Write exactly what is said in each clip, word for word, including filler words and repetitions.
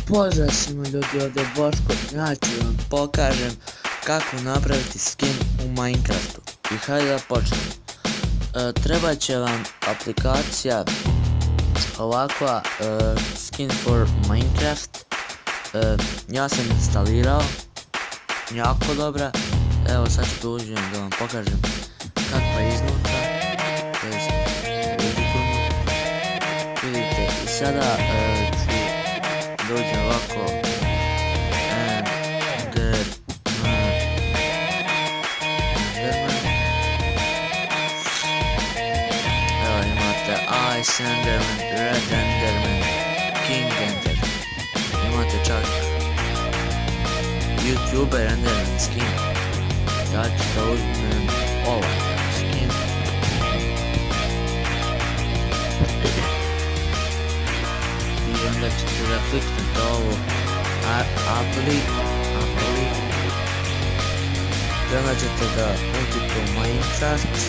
Pozdrav svima ljudi, ovdje je Boško. Ja ću vam pokažem kako napraviti skin u Minecraftu. I hajde da počnemo. E, treba će vam aplikacija ovakva, e, Skin for Minecraft. E, ja sam instalirao, jako dobra. Evo sad ću da uđem da vam pokažem kakva je iznutra. To jest, vidite, i sada e, ću dođem ovako Enderman Enderman Evo imate Ice Enderman, Red Enderman, King Enderman. Imate čak YouTuber Enderman skin. Ja ću da uzmem ovaj skin. I onda ćete da kliknete ovo Apply, Apply. I onda ćete da uđete u Minecraft.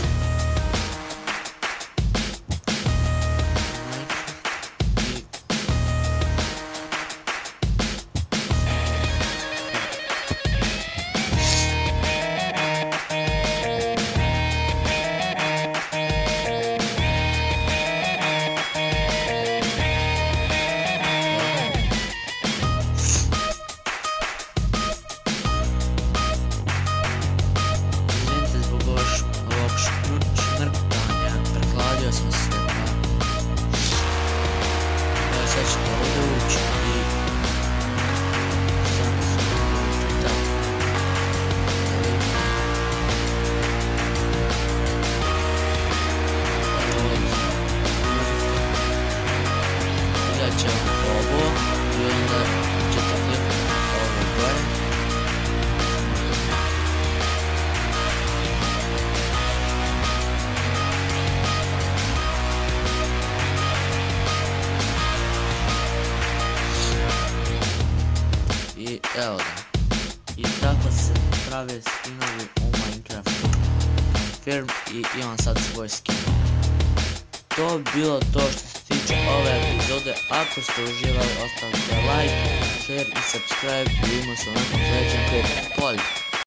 Prehladio sam se pa evo sad ćete ovdje ući i samo se ući tako. Idat će ovo i onda ćete kliknuti ovo gore. I evo ga. I tako se prave skinovi u Minecraftu. Confirm i imam sad svoj skin. To bi bilo to što se tiče ove epizode. Ako ste uživali, ostavite like, share i subscribe. Vidimo se u nekom sljedećem klipu. Polje!